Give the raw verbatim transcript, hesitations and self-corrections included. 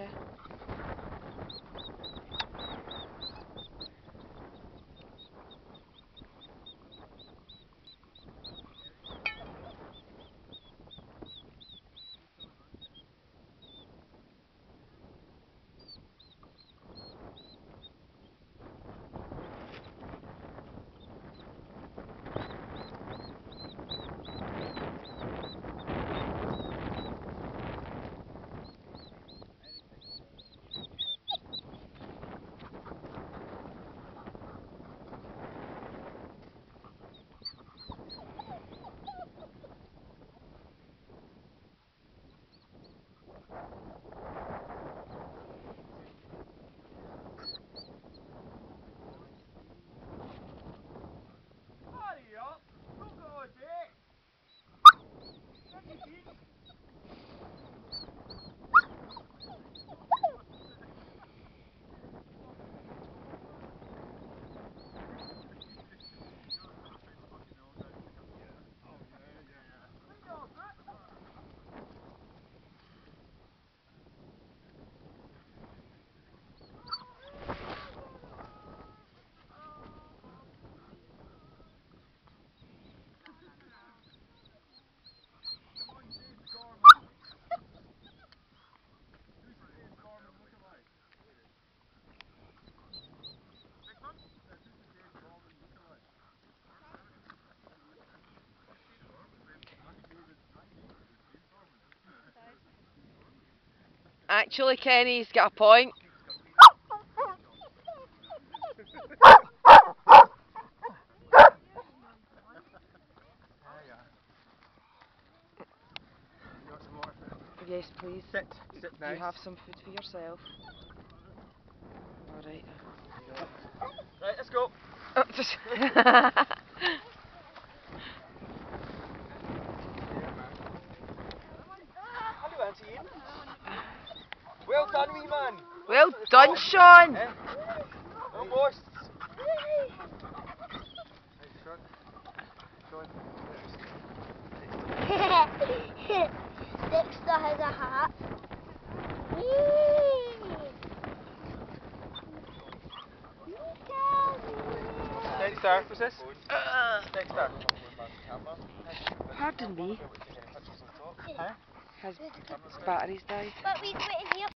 Okay. Actually, Kenny's got a point. Yes, please. Sit, sit nice. You have some food for yourself. Alright. Right, let's go. Well done, wee man. Well done, Sean. Eh? Almost. Dexter has a hat. Dexter, what's this? Uh, Dexter. pardon me. Huh? Has batteries died? But we put in here.